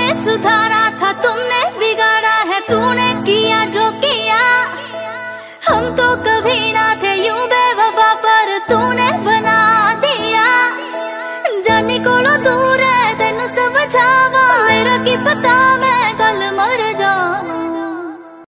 सुधारा था तुमने बिगाड़ा है, तूने किया जो किया। हम तो कभी ना थे यूं बेवफा पर तूने बना दिया। जानी कोलो दूर है तेनू समझावा, मेरा की पता मैं